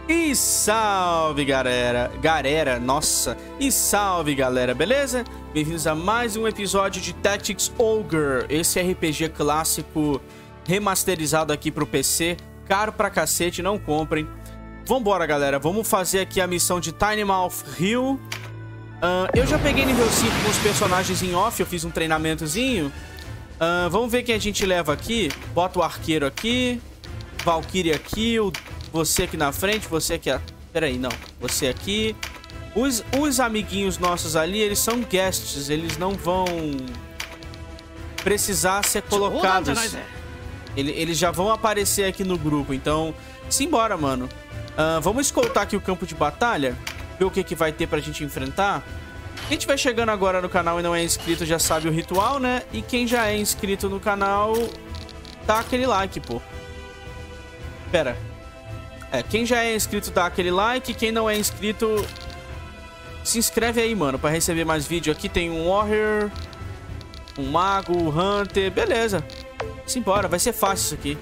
E salve, galera, nossa, e salve, galera, beleza? Bem-vindos a mais um episódio de Tactics Ogre, esse RPG clássico remasterizado aqui pro PC, caro pra cacete, não comprem. Vambora, galera, vamos fazer aqui a missão de Tynemouth Hill. Eu já peguei nível 5 com os personagens em off, eu fiz um treinamentozinho. Vamos ver quem a gente leva aqui. Bota o arqueiro aqui, Valkyrie aqui, você aqui na frente, você aqui... Peraí, não. Você aqui. Os amiguinhos nossos ali, eles são guests. Eles não vão precisar ser colocados. Eles já vão aparecer aqui no grupo. Então, simbora, mano. Vamos escoltar aqui o campo de batalha. Ver o que vai ter pra gente enfrentar. Quem estiver chegando agora no canal e não é inscrito já sabe o ritual, né? E quem já é inscrito no canal, dá aquele like, pô. Pera. Quem já é inscrito dá aquele like. Quem não é inscrito, se inscreve aí, mano, pra receber mais vídeo. Aqui tem um Warrior, um Mago, um Hunter. Beleza. Simbora, vai ser fácil isso aqui.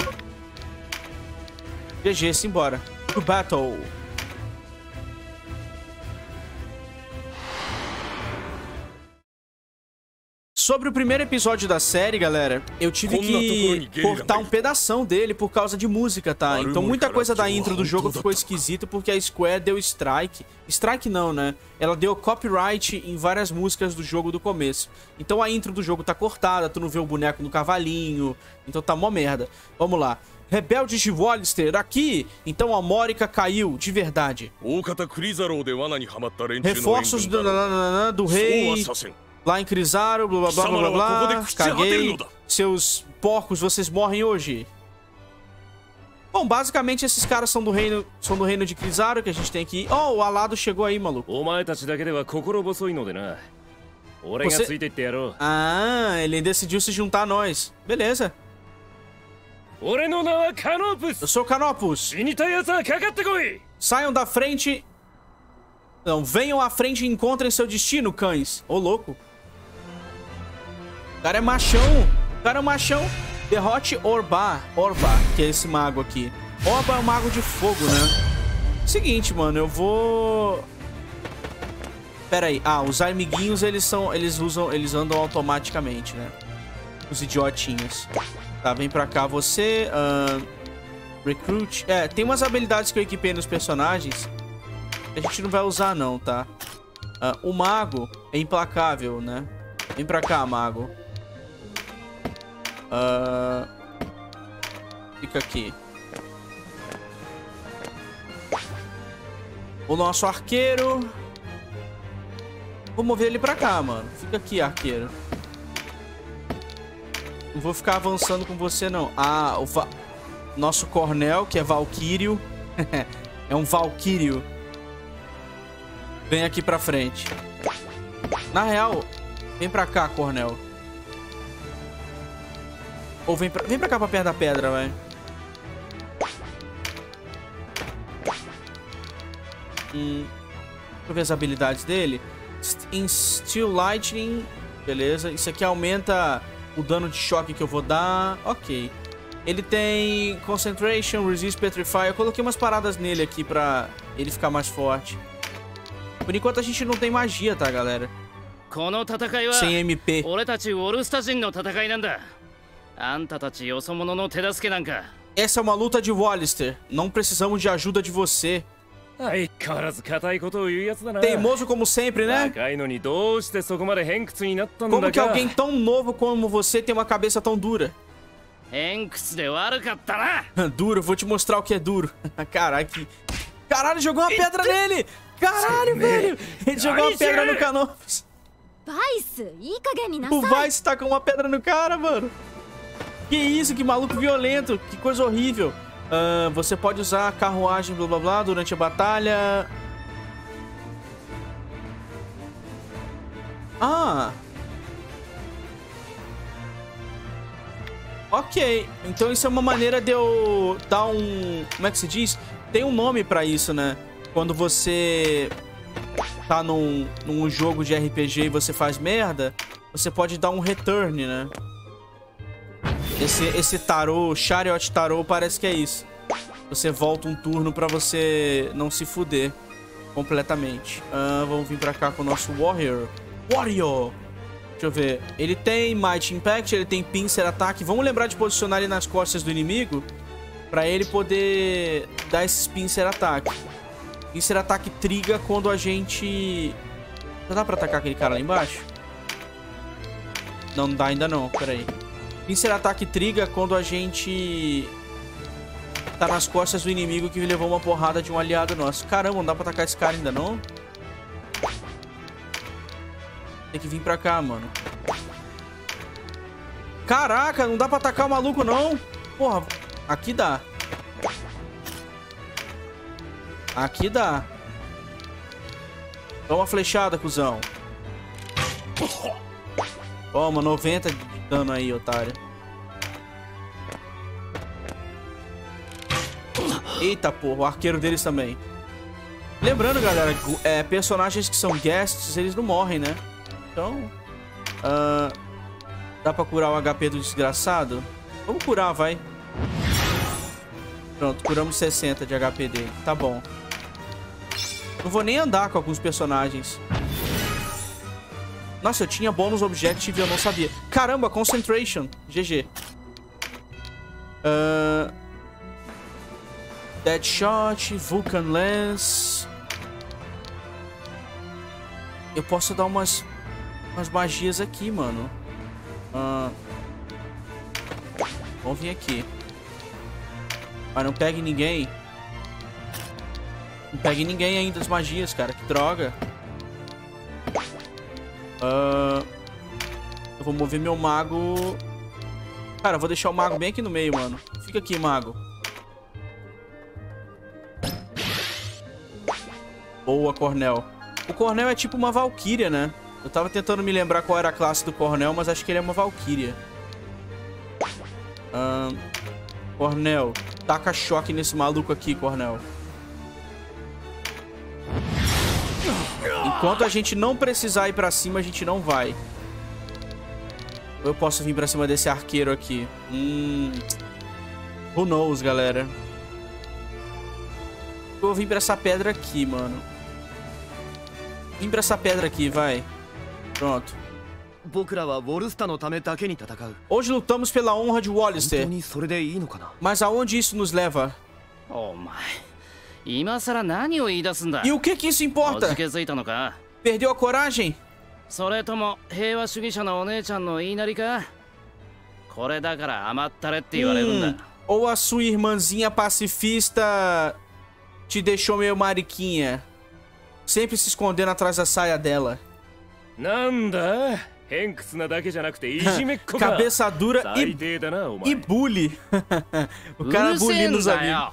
GG, simbora. To battle. Sobre o primeiro episódio da série, galera, eu tive que cortar um pedação dele por causa de música, tá? Então muita coisa da intro do jogo ficou esquisita porque a Square deu strike. Strike não, né? Ela deu copyright em várias músicas do jogo do começo. Então a intro do jogo tá cortada, tu não vê o boneco no cavalinho. Então tá mó merda. Vamos lá. Rebeldes de Wolister, aqui! Então a Mórica caiu, de verdade. Reforços do rei... Lá em Crisaro, blá blá blá blá blá. Caguei. Seus porcos, vocês morrem hoje. Bom, basicamente esses caras são do reino de Crisaro que a gente tem aqui. Oh, o Alado chegou aí, maluco. Ele decidiu se juntar a nós. Beleza. Eu sou Canopus. Saiam da frente. Não, venham à frente e encontrem seu destino, cães. Ô, louco. O cara é machão. O cara é machão. Derrote Orba, que é esse mago aqui. Orba é um mago de fogo, né? Seguinte, mano, eu vou... Pera aí. Os amiguinhos, eles andam automaticamente, né? Os idiotinhos. Tá, vem pra cá você. Recruit. Tem umas habilidades que eu equipei nos personagens. A gente não vai usar, não, tá? O mago é implacável, né? Vem pra cá, mago. Fica aqui. O nosso arqueiro. Vou mover ele pra cá, mano. Fica aqui, arqueiro. Não vou ficar avançando com você, não. Nosso Cornel, que é Valquírio. É um Valquírio. Vem aqui pra frente. Na real, vem pra cá, Cornel. Ou vem pra cá pra perto da pedra, vai. Deixa eu ver as habilidades dele. Steel Lightning. Beleza. Isso aqui aumenta o dano de choque que eu vou dar. Ok. Ele tem Concentration, Resist, Petrify. Eu coloquei umas paradas nele aqui pra ele ficar mais forte. Por enquanto a gente não tem magia, tá, galera? Sem MP. Essa é uma luta de Wolister. Não precisamos de ajuda de você. Teimoso como sempre, né? Como que alguém tão novo como você tem uma cabeça tão dura? Duro, vou te mostrar o que é duro. Caralho, jogou uma pedra nele! Caralho, velho! Ele jogou uma pedra no Canopus. O Vice tá com uma pedra no cara, mano. Que isso, que maluco violento. Que coisa horrível. Você pode usar a carruagem, blá blá blá, durante a batalha. Ok. Então isso é uma maneira de eu dar um... Como é que se diz? Tem um nome pra isso, né? Quando você tá num jogo de RPG e você faz merda, você pode dar um return, né? Esse tarô, Chariot Tarô, parece que é isso. Você volta um turno pra você não se fuder completamente. Vamos vir pra cá com o nosso Warrior. Deixa eu ver. Ele tem Might Impact, ele tem Pincer Ataque. Vamos lembrar de posicionar ele nas costas do inimigo pra ele poder dar esse Pincer Ataque. Pincer Ataque triga quando a gente... Não dá pra atacar aquele cara lá embaixo? Não dá ainda não, pera aí. Pincer Ataque triga quando a gente tá nas costas do inimigo que levou uma porrada de um aliado nosso. Caramba, não dá pra atacar esse cara ainda não? Tem que vir pra cá, mano. Caraca, não dá pra atacar o maluco não. Porra, aqui dá. Aqui dá. Toma flechada, cuzão. Toma, 90 de dano aí, otário. Eita, porra, o arqueiro deles também. Lembrando, galera, personagens que são guests, eles não morrem, né? Então, dá pra curar o HP do desgraçado? Vamos curar, vai. Pronto, curamos 60 de HP dele. Tá bom. Não vou nem andar com alguns personagens. Nossa, eu tinha bônus objective e eu não sabia. Caramba, concentration. GG. Deadshot, Vulcan Lance. Eu posso dar umas magias aqui, mano. Vamos vir aqui. Mas não pegue ninguém. Não pegue ninguém ainda das magias, cara. Que droga. Eu vou mover meu mago. Cara, eu vou deixar o mago bem aqui no meio, mano. Fica aqui, mago. Boa, Cornel. O Cornel é tipo uma Valkyria, né? Eu tava tentando me lembrar qual era a classe do Cornel, mas acho que ele é uma Valkyria. Cornel, taca choque nesse maluco aqui, Cornel. Enquanto a gente não precisar ir pra cima, a gente não vai. Ou eu posso vir pra cima desse arqueiro aqui? Who knows, galera? Eu vou vir pra essa pedra aqui, mano. Vim pra essa pedra aqui, vai. Pronto. Hoje lutamos pela honra de Wallister. Mas aonde isso nos leva? E o que isso importa? Perdeu a coragem? Ou a sua irmãzinha pacifista te deixou meio mariquinha, sempre se escondendo atrás da saia dela. Cabeça dura e bully. O cara bullying nos amigos.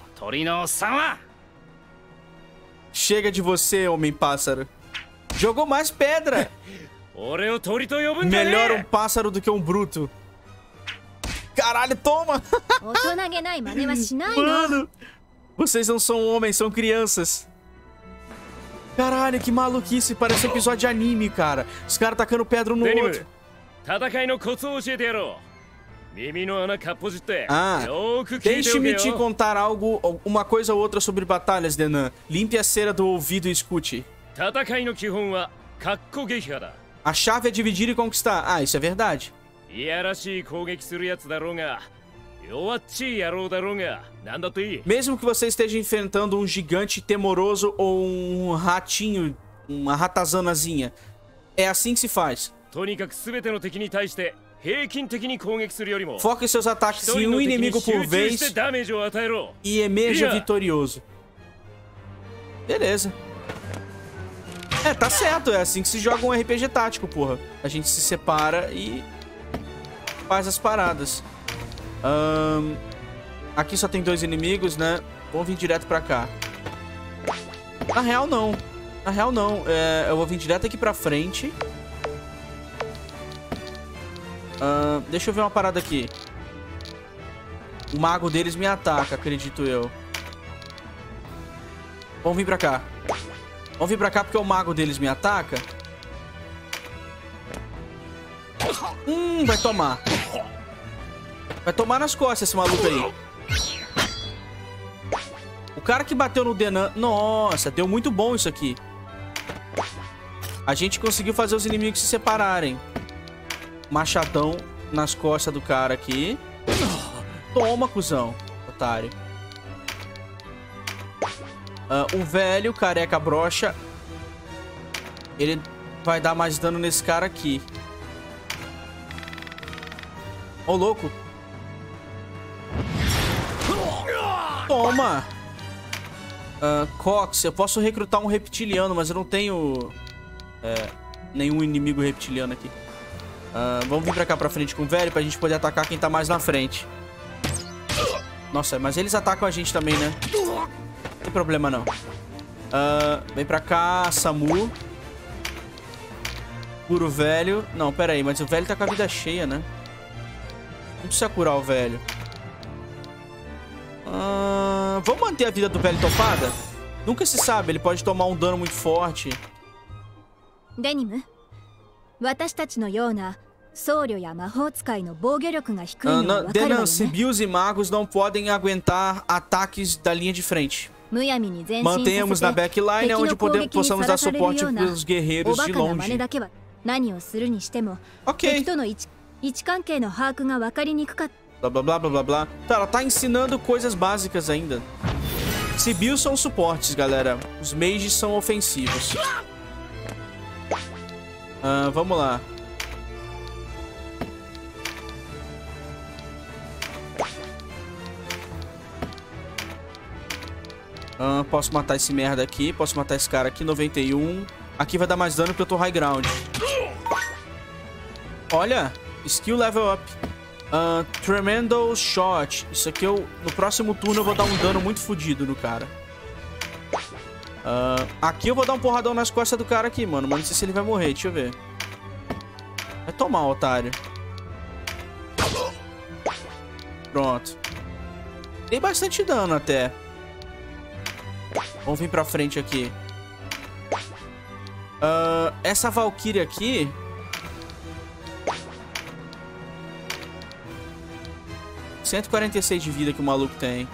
Chega de você, homem-pássaro. Jogou mais pedra. Melhor um pássaro do que um bruto. Caralho, toma. Mano, vocês não são homens, são crianças. Caralho, que maluquice. Parece um episódio de anime, cara. Os caras tacando pedra um no outro. Deixe-me te contar algo, uma coisa ou outra sobre batalhas, Denan. Limpe a cera do ouvido e escute. A chave é dividir e conquistar. Ah, isso é verdade. Mesmo que você esteja enfrentando um gigante temoroso ou um ratinho, uma ratazanazinha, é assim que se faz. Foque seus ataques em um inimigo por vez e emerja vitorioso. Beleza. Tá certo, é assim que se joga um RPG tático, porra. A gente se separa e faz as paradas. Aqui só tem 2 inimigos, né? Vamos vir direto pra cá. Na real, não. Na real, não. Eu vou vir direto aqui pra frente. Deixa eu ver uma parada aqui. O mago deles me ataca, acredito eu. Vamos vir pra cá. Vamos vir pra cá porque o mago deles me ataca. Vai tomar. Vai tomar nas costas esse maluco aí. O cara que bateu no Denan... Nossa, deu muito bom isso aqui. A gente conseguiu fazer os inimigos se separarem. Machadão nas costas do cara aqui. Toma, cuzão, otário. O velho, careca broxa. Ele vai dar mais dano nesse cara aqui. Ô, louco. Toma. Cox, eu posso recrutar um reptiliano, mas eu não tenho nenhum inimigo reptiliano aqui. Vamos vir pra cá pra frente com o velho pra gente poder atacar quem tá mais na frente. Nossa, mas eles atacam a gente também, né? Não tem problema, não. Vem pra cá, Samu. Cura o velho. Não, pera aí, mas o velho tá com a vida cheia, né? Não precisa curar o velho. Vamos manter a vida do velho topada? Nunca se sabe, ele pode tomar um dano muito forte. Denim, Denan, cibios e magos não podem aguentar ataques da linha de frente. Mantenhamos na backline onde possamos dar suporte pelos guerreiros de longe. Ok. Blá, blá, blá, blá, blá, blá. Tá, ela tá ensinando coisas básicas ainda. Cibios são suportes, galera. Os mages são ofensivos. Vamos lá. Posso matar esse merda aqui. Posso matar esse cara aqui, 91. Aqui vai dar mais dano porque eu tô high ground. Olha, skill level up. Tremendous Shot. Isso aqui no próximo turno eu vou dar um dano muito fodido no cara. Aqui eu vou dar um porradão nas costas do cara aqui, mano. Mas não sei se ele vai morrer, deixa eu ver. Vai tomar, otário. Pronto. Tem bastante dano até. Vamos vir pra frente aqui. Essa Valkyrie aqui... 146 de vida que o maluco tem.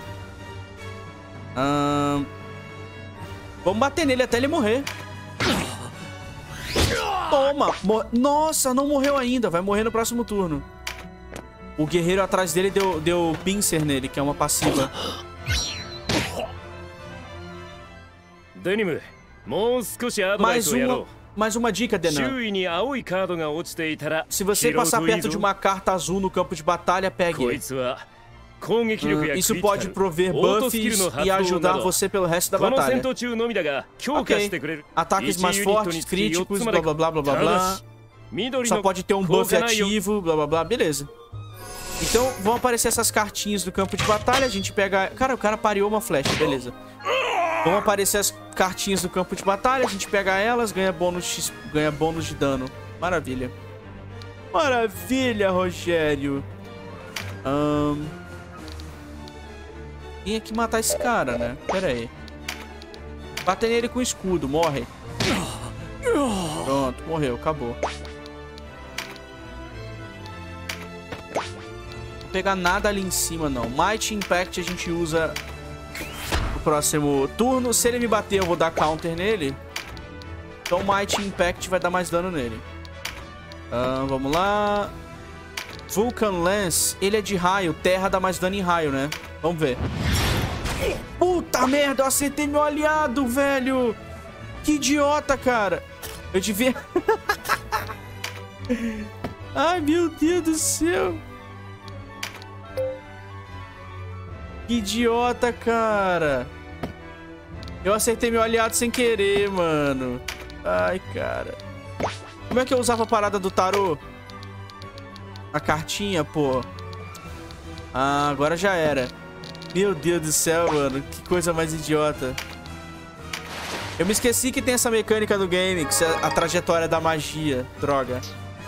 Vamos bater nele até ele morrer. Toma! Nossa, não morreu ainda. Vai morrer no próximo turno. O guerreiro atrás dele deu pincer nele, que é uma passiva. Mais uma dica, Denan. Se você passar perto de uma carta azul no campo de batalha, pegue. Isso pode prover buffs e ajudar você pelo resto da batalha. Ok. Ataques mais fortes, críticos, blá blá blá blá blá blá. Só pode ter um buff ativo, blá blá blá. Beleza. Então vão aparecer essas cartinhas do campo de batalha. A gente pega... Cara, o cara pareou uma flecha, beleza. Vão aparecer as cartinhas do campo de batalha. A gente pega elas, ganha bônus de dano. Maravilha. Maravilha, Rogério. Tem que matar esse cara, né? Pera aí. Bate nele com escudo, morre. Pronto, morreu, acabou. Não vou pegar nada ali em cima, não. Might Impact a gente usa no próximo turno. Se ele me bater, eu vou dar counter nele. Então Might Impact vai dar mais dano nele. Vamos lá. Vulcan Lance, ele é de raio. Terra dá mais dano em raio, né? Vamos ver. Puta merda, eu acertei meu aliado, velho. Que idiota, cara. Eu devia... Ai, meu Deus do céu. Que idiota, cara. Eu acertei meu aliado sem querer, mano. Ai, cara. Como é que eu usava a parada do tarô? A cartinha, pô. Agora já era. Meu Deus do céu, mano. Que coisa mais idiota. Eu me esqueci que tem essa mecânica do game, que é a trajetória da magia. Droga.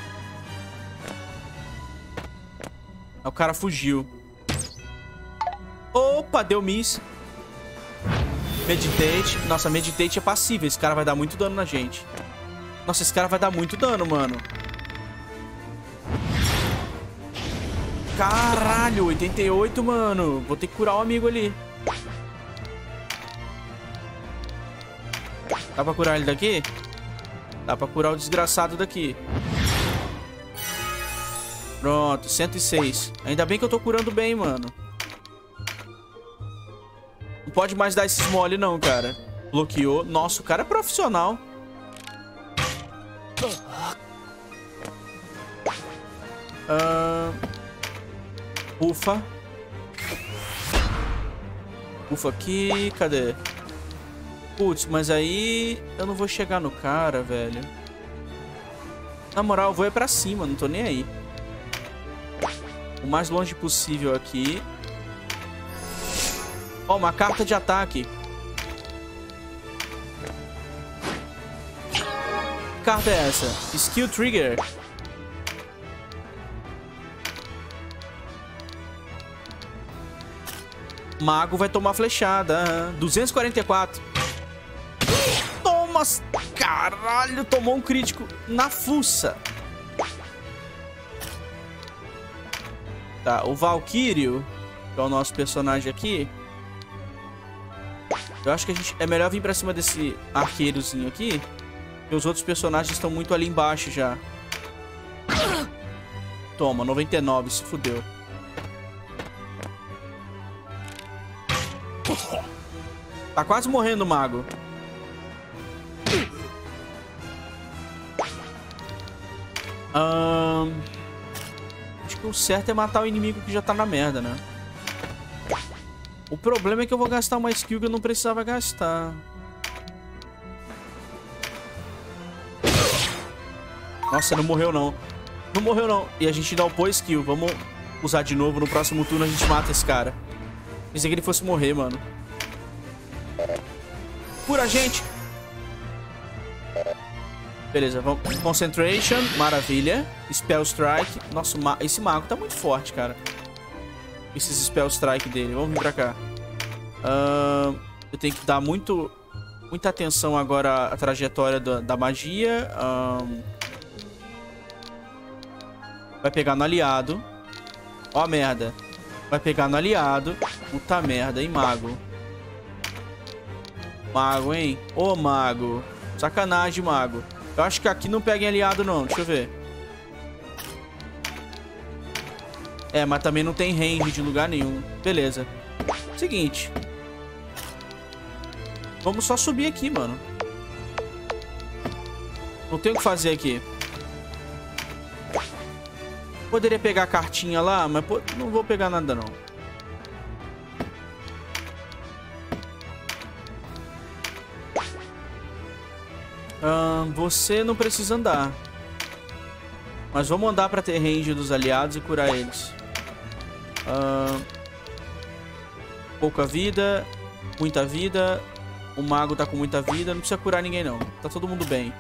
O cara fugiu. Opa, deu miss. Meditate. Nossa, Meditate é passiva. Esse cara vai dar muito dano na gente. Nossa, esse cara vai dar muito dano, mano. Caralho, 88, mano. Vou ter que curar o amigo ali. Dá pra curar ele daqui? Dá pra curar o desgraçado daqui. Pronto, 106. Ainda bem que eu tô curando bem, mano. Não pode mais dar esses mole não, cara. Bloqueou. Nossa, o cara é profissional. Ufa. Ufa aqui. Cadê? Putz, mas aí eu não vou chegar no cara, velho. Na moral, eu vou ir pra cima. Não tô nem aí. O mais longe possível aqui. Ó, uma carta de ataque. Que carta é essa? Skill Trigger. Mago vai tomar flechada. 244. Toma. Caralho, tomou um crítico na fuça. Tá, o Valkyrio, que é o nosso personagem aqui. Eu acho que a gente é melhor vir pra cima desse arqueirozinho aqui. Porque os outros personagens estão muito ali embaixo já. Toma, 99, se fudeu. Tá quase morrendo o mago. Acho que o certo é matar o inimigo que já tá na merda, né? O problema é que eu vou gastar uma skill que eu não precisava gastar. Nossa, não morreu não. Não morreu não. E a gente ainda upou skill. Vamos usar de novo. No próximo turno a gente mata esse cara. Pensei que ele fosse morrer, mano. Cura a gente. Beleza, vamos. Concentration. Maravilha. Spell Strike. Nossa, esse mago tá muito forte, cara. Esses Spell Strike dele. Vamos vir pra cá. Eu tenho que dar muita atenção agora à trajetória da magia. Vai pegar no aliado. Ó a merda. Vai pegar no aliado. Puta merda, hein, mago. Mago, hein? Ô, mago. Sacanagem, mago. Eu acho que aqui não pega em aliado, não. Deixa eu ver. É, mas também não tem range de lugar nenhum. Beleza. Seguinte. Vamos só subir aqui, mano. Não tem o que fazer aqui. Poderia pegar a cartinha lá, mas não vou pegar nada, não. Você não precisa andar. Mas vamos andar pra ter range dos aliados e curar eles. Pouca vida. Muita vida. O mago tá com muita vida. Não precisa curar ninguém, não. Tá todo mundo bem.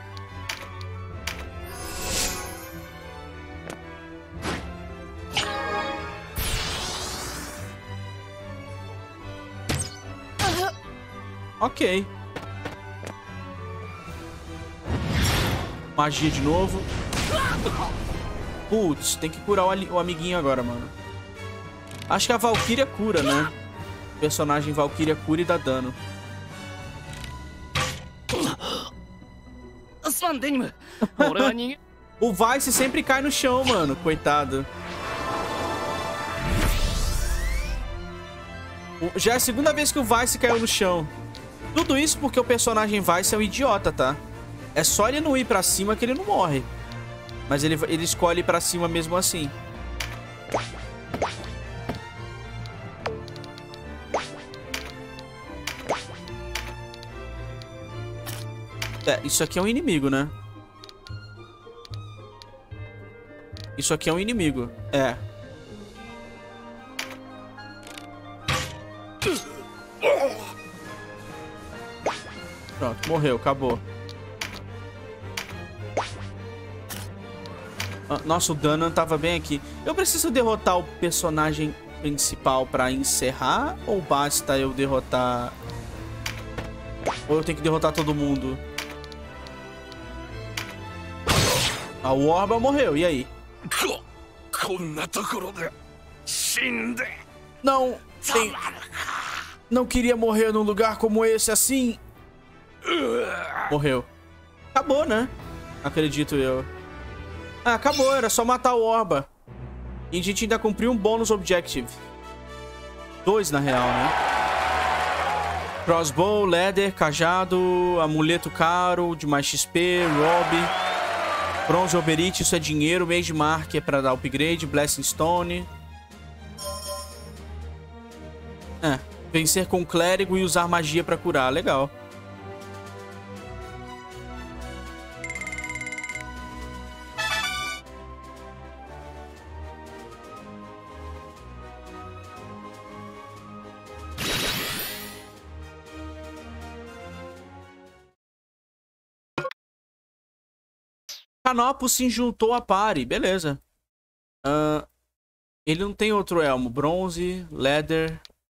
Ok. Magia de novo. Putz, tem que curar o amiguinho agora, mano. Acho que a Valkyria cura, né? O personagem Valkyria cura e dá dano. O Vice sempre cai no chão, mano. Coitado. Já é a segunda vez que o Vice caiu no chão. Tudo isso porque o personagem Vice é um idiota, tá? É só ele não ir pra cima que ele não morre. Mas ele escolhe ir pra cima mesmo assim. É, isso aqui é um inimigo, né? Isso aqui é um inimigo. É. Pronto, morreu, acabou. Nossa, o Danan tava bem aqui. Eu preciso derrotar o personagem principal pra encerrar? Ou basta eu derrotar... Ou eu tenho que derrotar todo mundo? Ah, o Orba morreu, e aí? Não, não queria morrer num lugar como esse assim. Morreu. Acabou, né? Acredito eu. Ah, acabou. Era só matar o Orba. E a gente ainda cumpriu um bônus objective. 2, na real, né? Crossbow, leather, cajado, amuleto caro, de mais XP, Rob, bronze oberite, isso é dinheiro, Mage Mark é pra dar upgrade, Blessing Stone. Vencer com clérigo e usar magia pra curar, legal. Canopus se juntou a party. Beleza. Ele não tem outro elmo. Bronze, leather.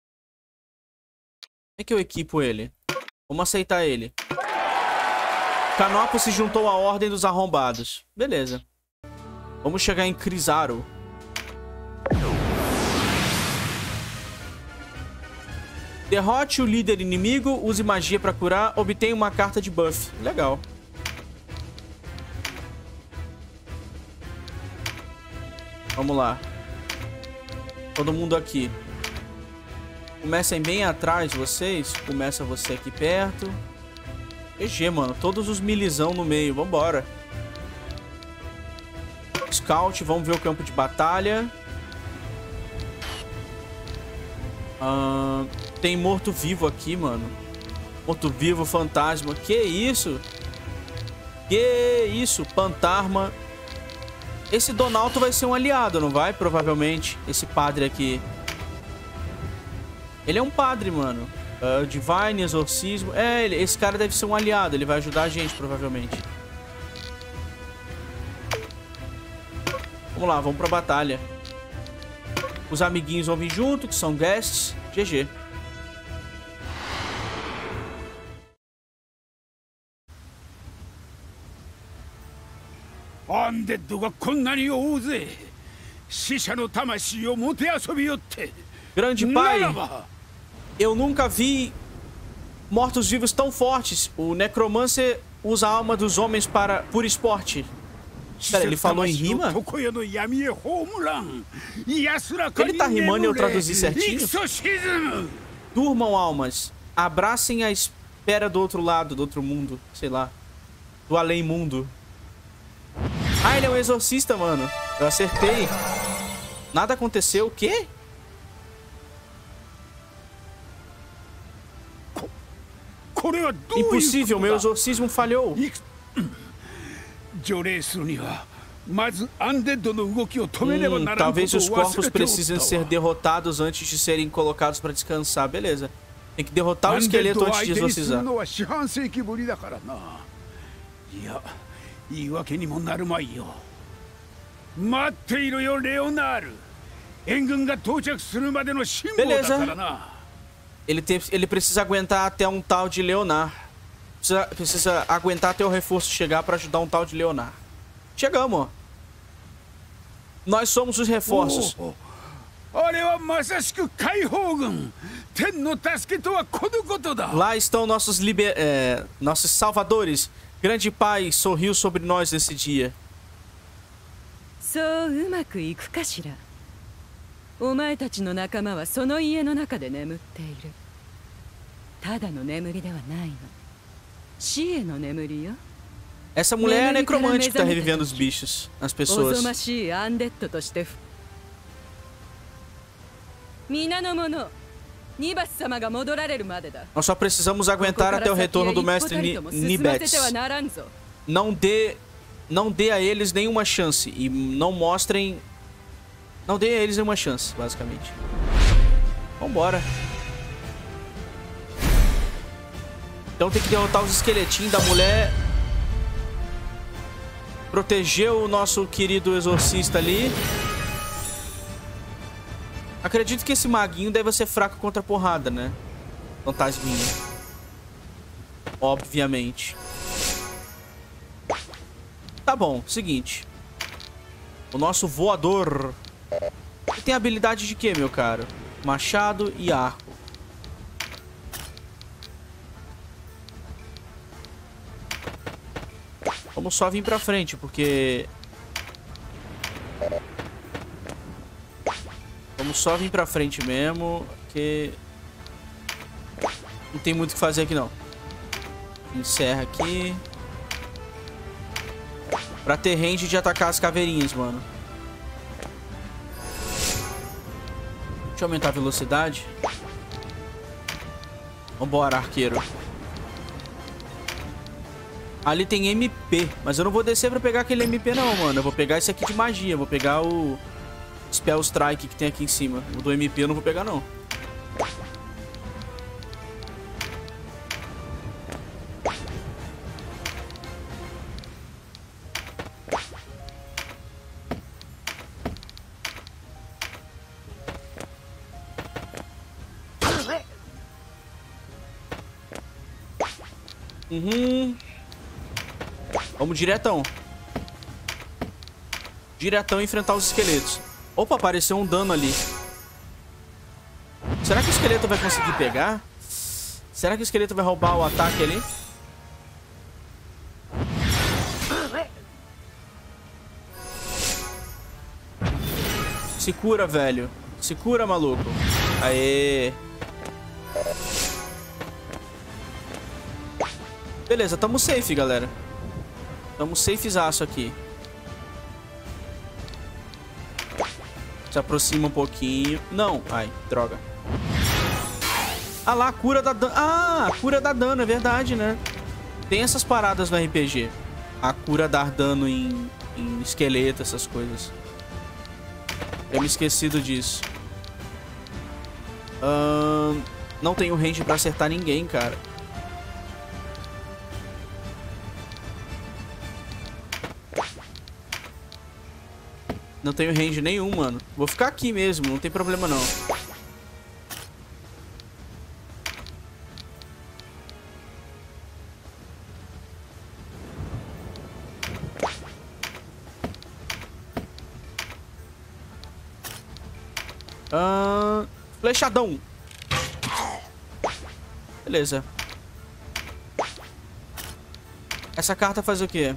Como é que eu equipo ele? Vamos aceitar ele. Canopus se juntou à Ordem dos Arrombados. Beleza. Vamos chegar em Crisaro. Derrote o líder inimigo. Use magia pra curar. Obtenha uma carta de buff. Legal. Vamos lá. Todo mundo aqui. Comecem bem atrás de vocês. Começa você aqui perto. GG, mano. Todos os milizão no meio. Vambora. Scout. Vamos ver o campo de batalha. Tem morto-vivo aqui, mano. Morto-vivo, fantasma. Que isso? Que isso? Pantarma. Esse Donalto vai ser um aliado, não vai? Provavelmente. Esse padre aqui. Ele é um padre, mano. Divine, exorcismo. Esse cara deve ser um aliado. Ele vai ajudar a gente, provavelmente. Vamos lá, vamos pra batalha. Os amiguinhos vão vir junto, que são guests. GG. Grande pai, eu nunca vi mortos-vivos tão fortes. O necromancer usa a alma dos homens por esporte. Pera, ele falou em rima? Ele tá rimando e eu traduzi certinho? Durmam, almas. Abracem a espera do outro lado, do outro mundo. Sei lá. Do além-mundo. Ah, ele é um exorcista, mano. Eu acertei. Nada aconteceu. O quê? Impossível, meu exorcismo falhou. Talvez os corpos precisem ser derrotados antes de serem colocados para descansar. Beleza. Tem que derrotar o esqueleto antes de exorcizar. Beleza. Ele precisa aguentar até um tal de Leonar. Precisa aguentar até o reforço chegar pra ajudar um tal de Leonar. Chegamos. Nós somos os reforços. Lá estão nossos salvadores. Grande Pai sorriu sobre nós nesse dia. Essa mulher é necromante que tá revivendo os bichos, as pessoas. Nós só precisamos aguentar até o retorno do mestre Nibets. Não dê a eles nenhuma chance. E não mostrem... Não dê a eles nenhuma chance, basicamente. Vambora. Então tem que derrotar os esqueletinhos da mulher. Proteger o nosso querido exorcista ali. Acredito que esse maguinho deve ser fraco contra a porrada, né? Fantasminha. Obviamente. Tá bom, seguinte. O nosso voador. Ele tem habilidade de quê, meu caro? Machado e arco. Vamos só vir pra frente, porque... Vamos só vir pra frente mesmo, que... Não tem muito o que fazer aqui, não. Encerra aqui. Pra ter range de atacar as caveirinhas, mano. Deixa eu aumentar a velocidade. Vambora, arqueiro. Ali tem MP, mas eu não vou descer pra pegar aquele MP não, mano. Eu vou pegar esse aqui de magia. Vou pegar o Spell Strike que tem aqui em cima. O do MP eu não vou pegar não. Vamos diretão. Diretão enfrentar os esqueletos. Opa, apareceu um dano ali. Será que o esqueleto vai conseguir pegar? Será que o esqueleto vai roubar o ataque ali? Se cura, velho. Se cura, maluco. Aê. Beleza, tamo safe, galera. Tamo safezaço aqui. Se aproxima um pouquinho. Não. Ai, droga. Ah lá, cura da dano. Ah, cura da dano, é verdade, né? Tem essas paradas no RPG. A cura dar dano em esqueleto, essas coisas. Eu me esquecido disso. Não tenho range pra acertar ninguém, cara. Não tenho range nenhum, mano. Vou ficar aqui mesmo, não tem problema não. Flechadão. Beleza. Essa carta faz o quê?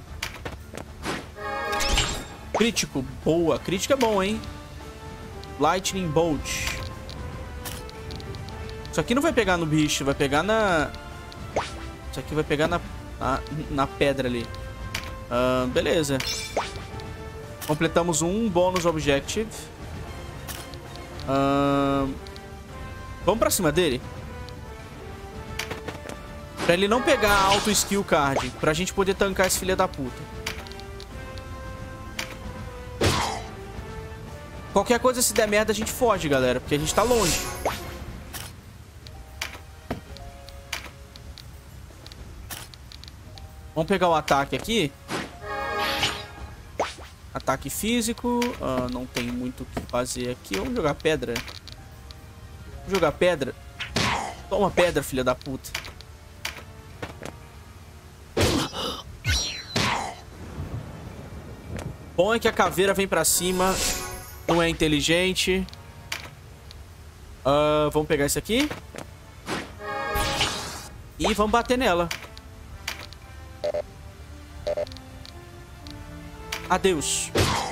Crítico. Boa. Crítico é bom, hein? Lightning Bolt. Isso aqui não vai pegar no bicho. Vai pegar na... Isso aqui vai pegar na pedra ali. Beleza. Completamos um bônus objective. Vamos pra cima dele. Pra ele não pegar auto skill card. Pra gente poder tancar esse filho da puta. Qualquer coisa, se der merda, a gente foge, galera. Porque a gente tá longe. Vamos pegar o ataque aqui. Ataque físico. Não tem muito o que fazer aqui. Vamos jogar pedra. Vamos jogar pedra. Toma pedra, filha da puta. Bom é que a caveira vem pra cima. Não é inteligente. Vamos pegar isso aqui. E vamos bater nela. Adeus.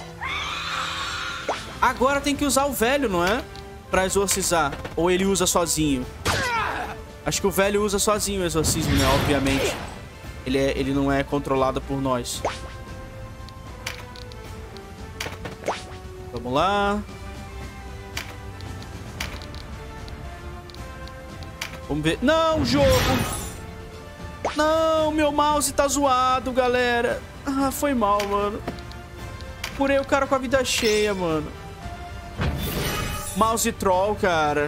Agora tem que usar o velho, não é? Pra exorcizar. Ou ele usa sozinho? Acho que o velho usa sozinho o exorcismo, né? Obviamente. Ele não é controlado por nós. Vamos lá. Vamos ver. Não, jogo! Não, meu mouse tá zoado, galera. Foi mal, mano. Curei o cara com a vida cheia, mano. Mouse troll, cara.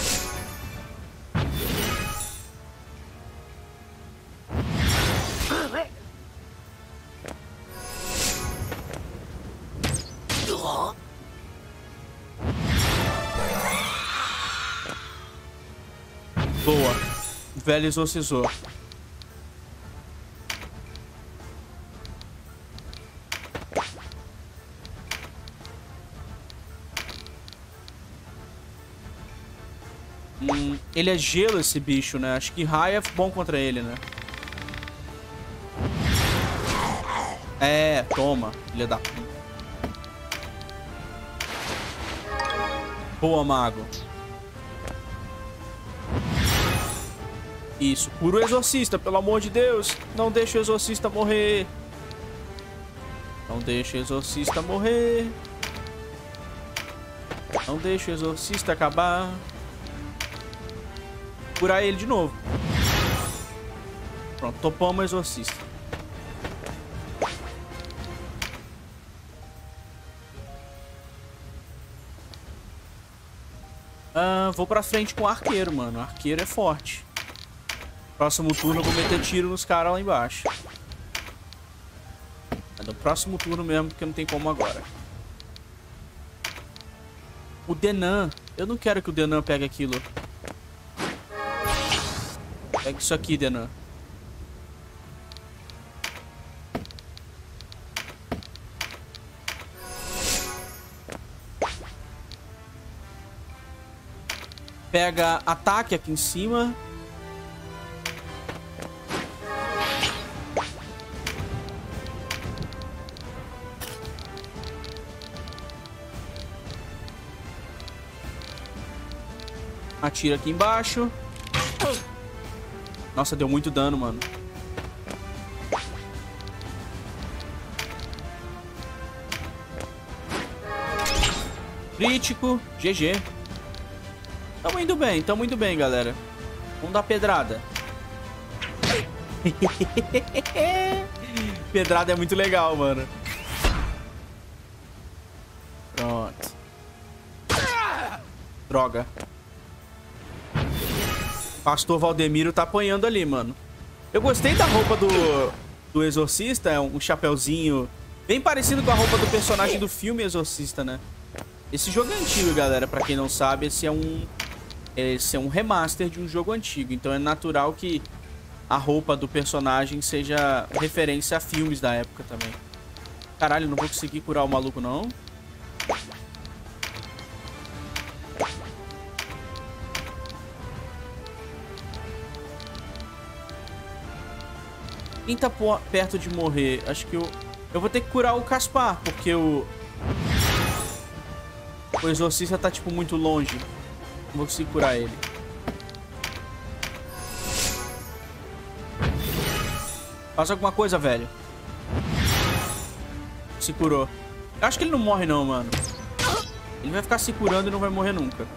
Boa. O velho exorcizou. Ele é gelo, esse bicho, né? Acho que raio é bom contra ele, né? É, toma, filha da puta. Boa, mago. Isso, cura o exorcista, pelo amor de Deus. Não deixa o exorcista morrer. Não deixa o exorcista morrer. Não deixa o exorcista acabar. Curar ele de novo. Pronto, topamos o exorcista. Vou pra frente com o arqueiro, mano. O arqueiro é forte. Próximo turno eu vou meter tiro nos caras lá embaixo. É do próximo turno mesmo, porque não tem como agora. O Denan. Eu não quero que o Denan pegue aquilo. Pega isso aqui, Denan. Pega ataque aqui em cima. Atira aqui embaixo. Nossa, deu muito dano, mano. Crítico. GG. Tamo indo bem, galera. Vamos dar pedrada. Pedrada é muito legal, mano. Pronto. Droga. Pastor Valdemiro tá apanhando ali, mano. Eu gostei da roupa do Exorcista. É um chapeuzinho bem parecido com a roupa do personagem do filme Exorcista, né? Esse jogo é antigo, galera. Pra quem não sabe, esse é um remaster de um jogo antigo. Então é natural que a roupa do personagem seja referência a filmes da época também. Caralho, não vou conseguir curar o maluco, não. Quem tá perto de morrer? Acho que eu vou ter que curar o Caspar, porque o exorcista tá, tipo, muito longe. Não vou conseguir curar ele. Faz alguma coisa, velho. Se curou. Eu acho que ele não morre, não, mano. Ele vai ficar se curando e não vai morrer nunca.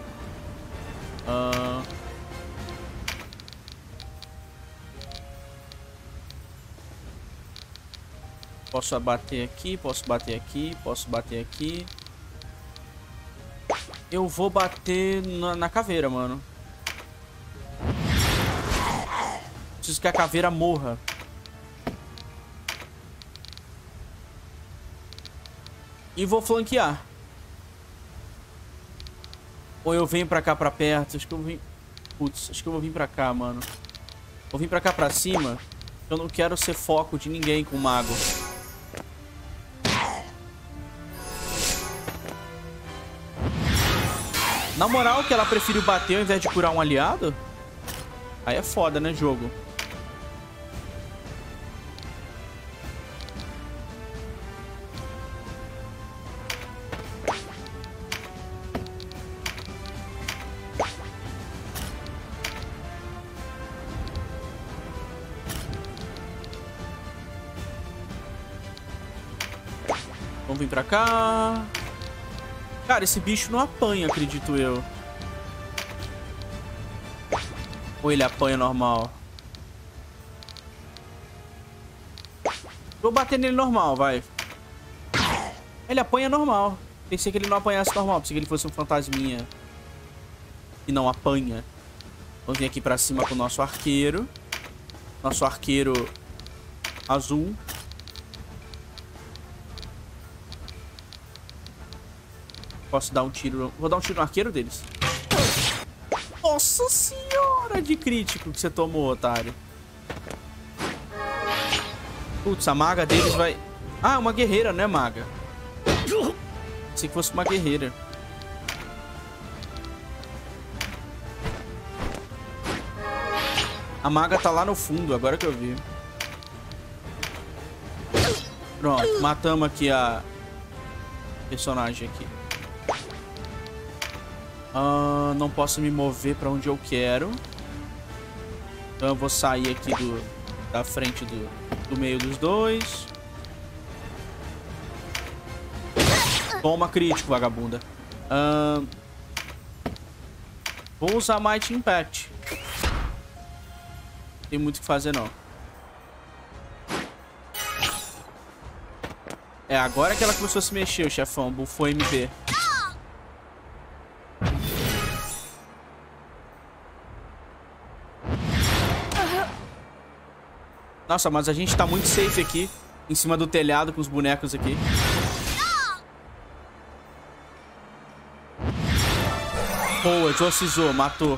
Posso bater aqui, posso bater aqui, posso bater aqui. Eu vou bater na caveira, mano. Preciso que a caveira morra. E vou flanquear. Ou eu venho pra cá pra perto. Acho que eu vou vir... Putz, acho que eu vou vir pra cá, mano. Vou vir pra cá pra cima. Eu não quero ser foco de ninguém com o mago. Na moral, que ela preferiu bater ao invés de curar um aliado? Aí é foda, né, jogo? Vamos vir pra cá. Cara, esse bicho não apanha, acredito eu. Ou ele apanha normal? Vou bater nele normal, vai. Ele apanha normal. Pensei que ele não apanhasse normal. Pensei que ele fosse um fantasminha que não apanha. Vamos vir aqui pra cima com o nosso arqueiro. Nosso arqueiro azul. Posso dar um tiro... Vou dar um tiro no arqueiro deles. Nossa senhora de crítico que você tomou, otário. Putz, a maga deles vai... Ah, uma guerreira, né, maga? Pensei que fosse uma guerreira. A maga tá lá no fundo, agora que eu vi. Pronto, matamos aqui a personagem aqui. Não posso me mover pra onde eu quero. Então eu vou sair aqui da frente do meio dos dois. Toma crítico, vagabunda. Vou usar Might Impact. Não tem muito o que fazer, não. É, agora que ela começou a se mexer, o chefão. Bufou MP. Nossa, mas a gente tá muito safe aqui. Em cima do telhado com os bonecos aqui. Pô, exorcizou, matou.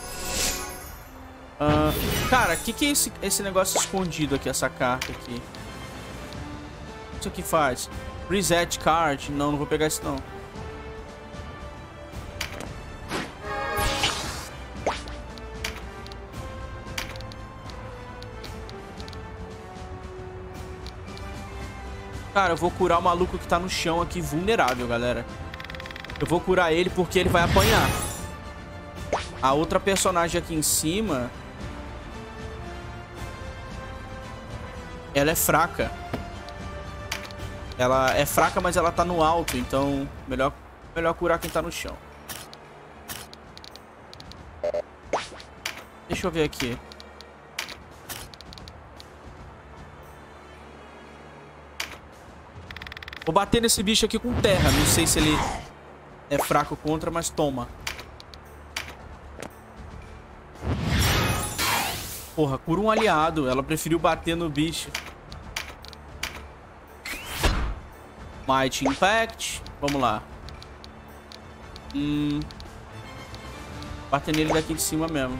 Cara, o que é esse negócio escondido aqui, essa carta aqui? Isso aqui faz? Reset card. Não vou pegar isso não. Cara, eu vou curar o maluco que tá no chão aqui, vulnerável, galera. Eu vou curar ele porque ele vai apanhar. A outra personagem aqui em cima... ela é fraca. Ela é fraca, mas ela tá no alto. Então, melhor curar quem tá no chão. Deixa eu ver aqui. Vou bater nesse bicho aqui com terra. Não sei se ele é fraco contra, mas toma. Porra, cura um aliado. Ela preferiu bater no bicho. Might Impact. Vamos lá. Bater nele daqui de cima mesmo.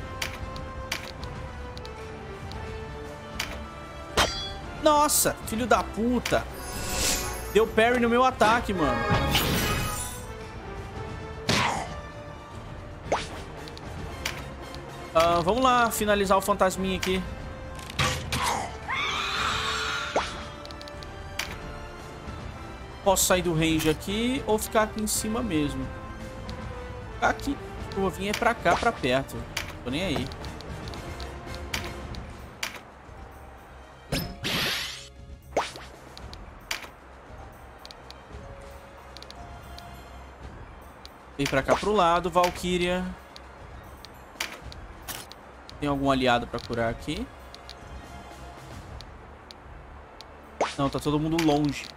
Nossa, filho da puta. Deu parry no meu ataque, mano. Vamos lá, finalizar o fantasminha aqui. Posso sair do range aqui ou ficar aqui em cima mesmo. Ficar aqui. Eu vou vir pra cá, pra perto. Tô nem aí. Vem pra cá pro lado, Valkyria. Tem algum aliado pra curar aqui? Não, tá todo mundo longe.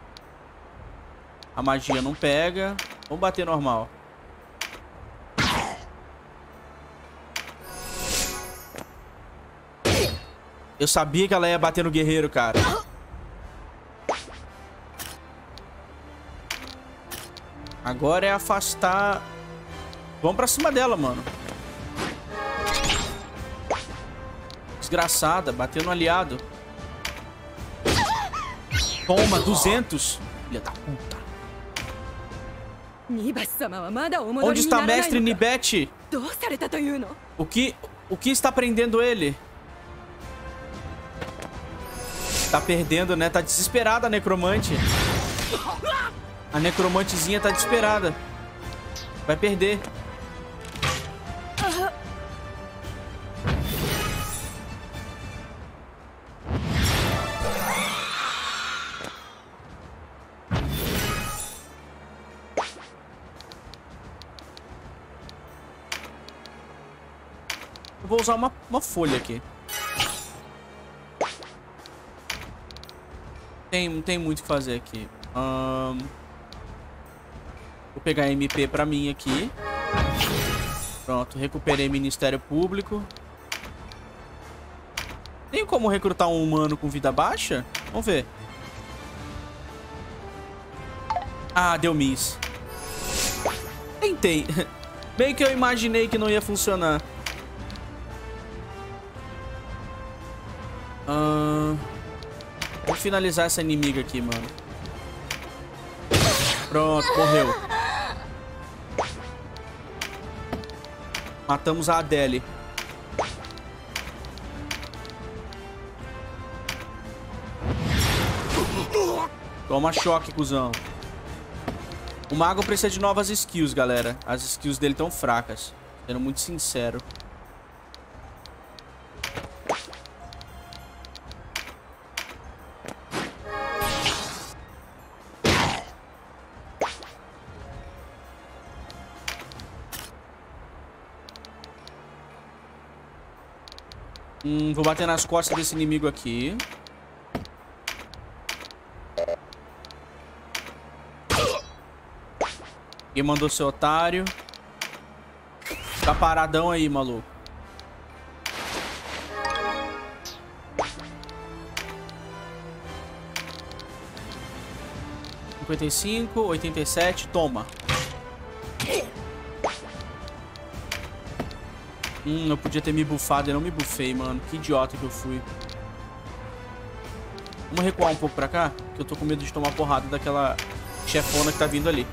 A magia não pega. Vamos bater normal. Eu sabia que ela ia bater no guerreiro, cara. Agora é afastar. Vamos pra cima dela, mano. Desgraçada, bateu no aliado. Toma, 200. Filha da puta. Onde está mestre Nibete? O que está prendendo ele? Tá perdendo, né? Tá desesperada a necromante. A necromantezinha tá desesperada. Vai perder. Eu vou usar uma folha aqui. Tem muito o que fazer aqui. Vou pegar MP pra mim aqui. Pronto, recuperei Ministério Público. Tem como recrutar um humano com vida baixa? Vamos ver. Ah, deu miss. Tentei. Bem que eu imaginei que não ia funcionar. Vou finalizar essa inimiga aqui, mano. Pronto, morreu. Matamos a Adele. Toma choque, cuzão. O mago precisa de novas skills, galera. As skills dele estão fracas. Sendo muito sincero. Vou bater nas costas desse inimigo aqui. Quem mandou seu otário? Tá paradão aí, maluco. (55, 87), toma. Eu podia ter me buffado, eu não me buffei, mano. Que idiota que eu fui. Vamos recuar um pouco pra cá, que eu tô com medo de tomar porrada daquela chefona que tá vindo ali.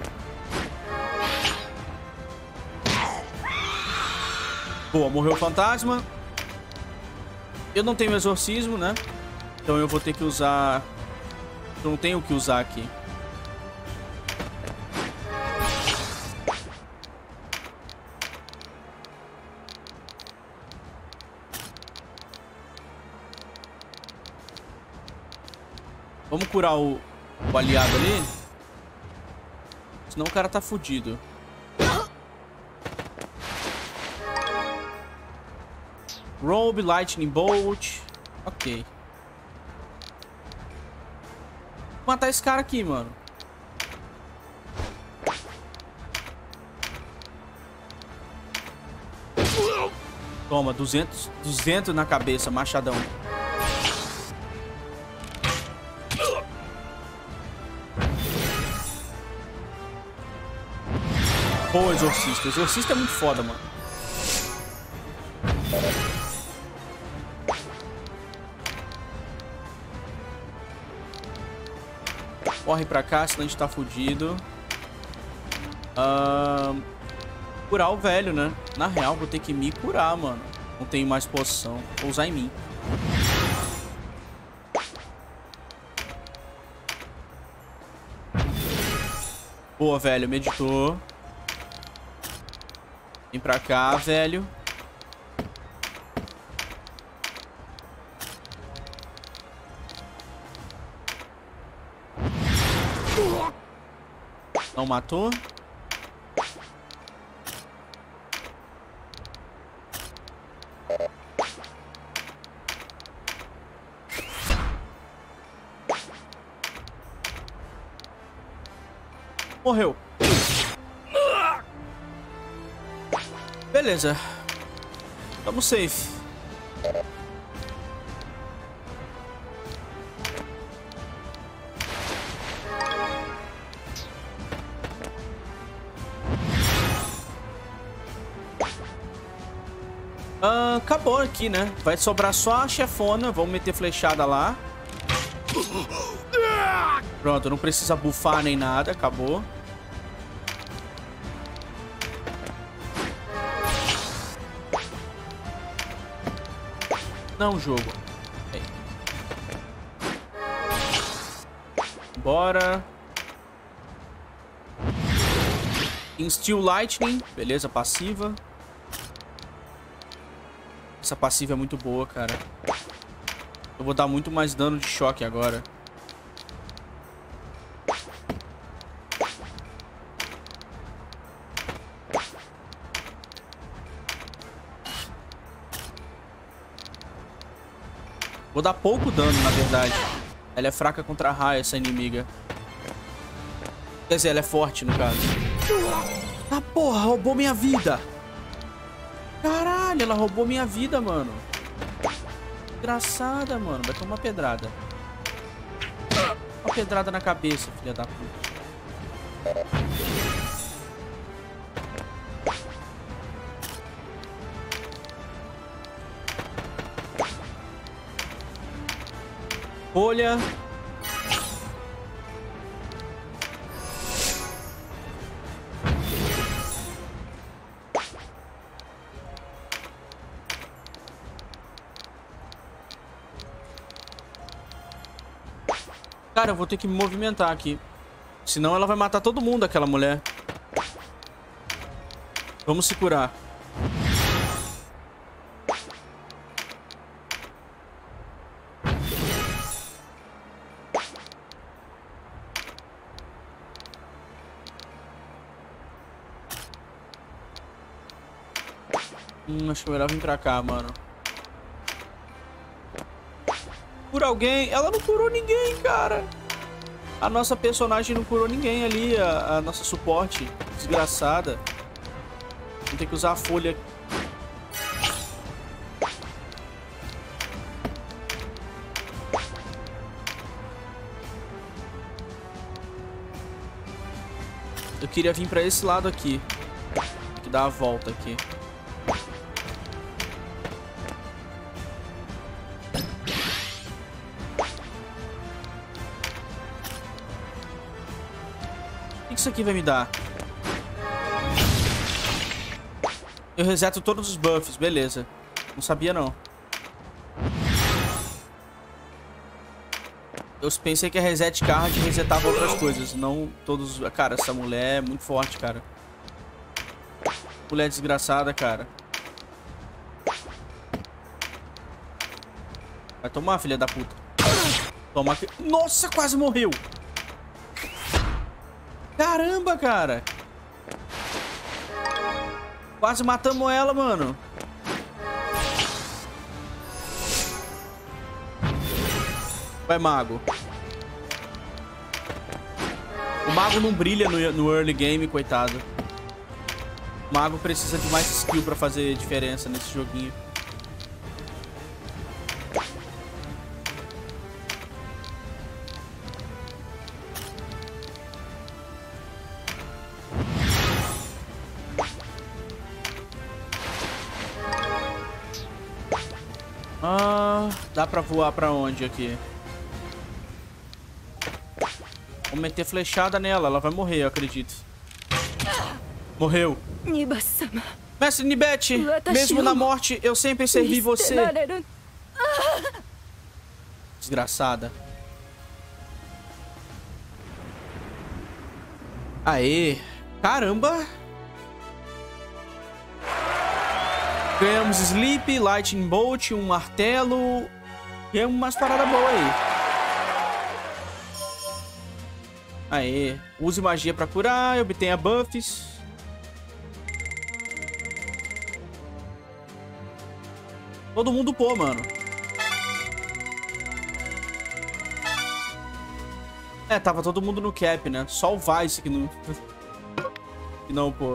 Boa, morreu o fantasma. Eu não tenho exorcismo, né? Então eu vou ter que usar... Eu não tenho o que usar aqui. Vamos curar o aliado ali. Senão o cara tá fudido. Robe, Lightning Bolt. Ok. Vou matar esse cara aqui, mano. Toma, 200 na cabeça, machadão. Pô, exorcista. Exorcista é muito foda, mano. Corre pra cá, senão a gente tá fudido. Curar o velho, né? Na real, vou ter que me curar, mano. Não tenho mais poção. Vou usar em mim. Boa, velho. Meditou. Vem pra cá, velho. Não matou. Morreu. Beleza. Tamo safe. Acabou aqui, né? Vai sobrar só a chefona. Vamos meter flechada lá. Pronto, não precisa buffar nem nada. Acabou. Não, jogo. Aí. Bora. Instill Lightning. Beleza, passiva. Essa passiva é muito boa, cara. Eu vou dar muito mais dano de choque agora. Vou dar pouco dano, na verdade. Ela é fraca contra raio, essa inimiga. Quer dizer, ela é forte, no caso. Ah, porra, roubou minha vida. Caralho, ela roubou minha vida, mano. Engraçada, mano. Vai tomar pedrada. Uma pedrada na cabeça, filha da puta. Folha. Cara, eu vou ter que me movimentar aqui. Senão ela vai matar todo mundo, aquela mulher. Vamos se curar. Acho que é melhor vir pra cá, mano. Cura alguém? Ela não curou ninguém, cara. A nossa personagem não curou ninguém ali. A nossa suporte. Desgraçada. Vou ter que usar a folha. Eu queria vir pra esse lado aqui. Tem que dar a volta aqui. O que isso aqui vai me dar? Eu reseto todos os buffs, beleza. Não sabia, não. Eu pensei que a reset card resetava outras coisas, não todos... Cara, essa mulher é muito forte, cara. Mulher desgraçada, cara. Vai tomar, filha da puta. Toma aqui. Nossa, quase morreu. Caramba, cara. Quase matamos ela, mano. Vai, mago. O mago não brilha no early game, coitado. O mago precisa de mais skill pra fazer diferença nesse joguinho. Dá pra voar pra onde aqui? Vou meter flechada nela, ela vai morrer, eu acredito. Morreu. Mestre Nibete, mesmo na morte, eu sempre servi você. Desgraçada. Aê. Caramba. Ganhamos Sleep, Lightning Bolt, um martelo. Ganhamos umas paradas boas aí. Aê. Use magia pra curar, obtenha buffs. Todo mundo pô, mano. É, tava todo mundo no cap, né? Só o Vice que não... que não pô.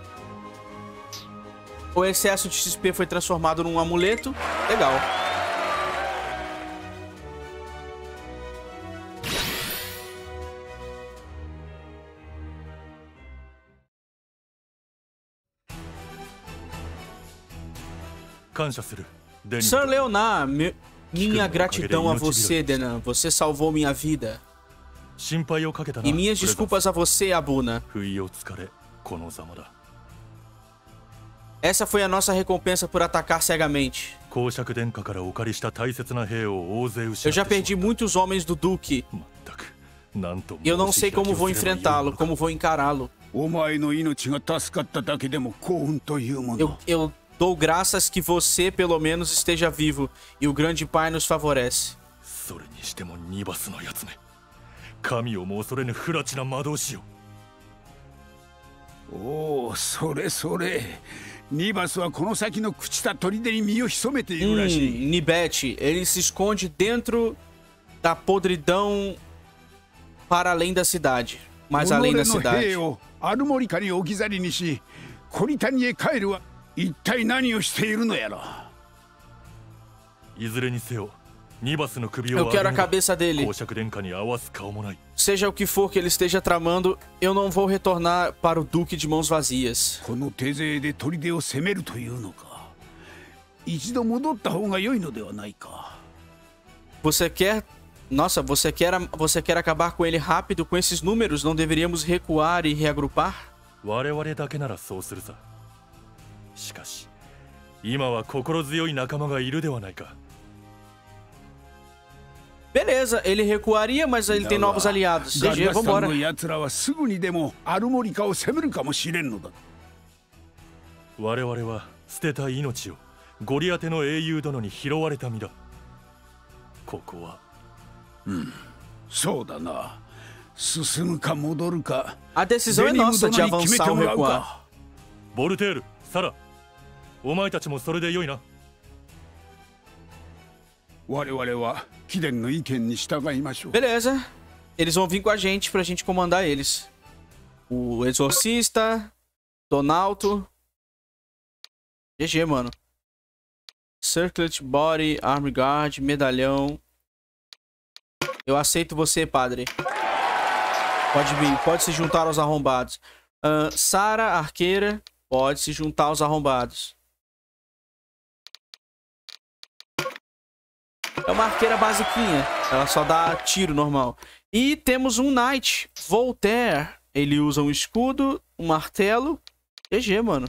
O excesso de XP foi transformado num amuleto. Legal. Sir Leonar, minha gratidão a você, Denan. Você salvou minha vida. E minhas desculpas a você, Abuna. Essa foi a nossa recompensa por atacar cegamente. Eu já perdi muitos homens do Duque. E eu não sei como vou enfrentá-lo, como vou encará-lo. Eu dou graças que você, pelo menos, esteja vivo e o Grande Pai nos favorece. Nibete, ele se esconde dentro da podridão para além da cidade. Mais além da cidade. Eu quero a cabeça dele. Seja o que for que ele esteja tramando, eu não vou retornar para o Duque de mãos vazias. Você quer... Nossa, você quer acabar com ele rápido com esses números? Não deveríamos recuar e reagrupar? Beleza, ele recuaria, mas ele tem novos aliados. GG, vambora. 我々は捨てた命をゴリアテの英雄殿に拾われた身だ。ここは。 そうだな。進むか戻るか。 A decisão é nossa de avançar ou recuar. ボルテール、サラ、お前たちもそれでよいな。 我々は貴殿の意見に従いましょう。 Beleza. Eles vão vir com a gente pra gente comandar eles. O Exorcista, Donalto. GG, mano. Circlet, Body, Arm Guard, Medalhão. Eu aceito você, padre. Pode vir, pode se juntar aos arrombados. Sara, arqueira, pode se juntar aos arrombados. É uma arqueira basiquinha. Ela só dá tiro normal. E temos um Knight, Voltaire. Ele usa um escudo, um martelo. GG, mano.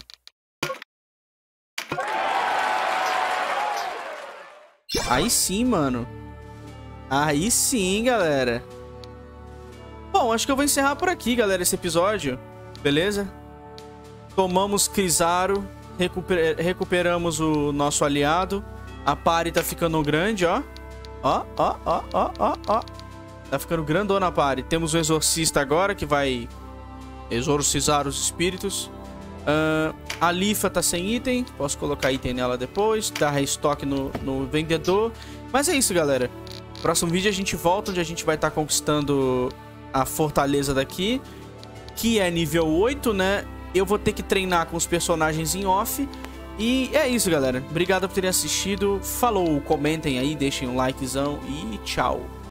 Aí sim, mano. Aí sim, galera. Bom, acho que eu vou encerrar por aqui, galera, esse episódio. Beleza? Tomamos Kizaru. Recuperamos o nosso aliado. A party tá ficando grande, ó. Ó. Tá ficando grandona a party. Temos o Exorcista agora, que vai exorcizar os espíritos. A Lifa tá sem item. Posso colocar item nela depois. Dar restock no vendedor. Mas é isso, galera. Próximo vídeo a gente volta, onde a gente vai estar conquistando a fortaleza daqui, que é nível 8, né? Eu vou ter que treinar com os personagens em off. E é isso, galera. Obrigado por terem assistido. Falou, comentem aí, deixem um likezão e tchau.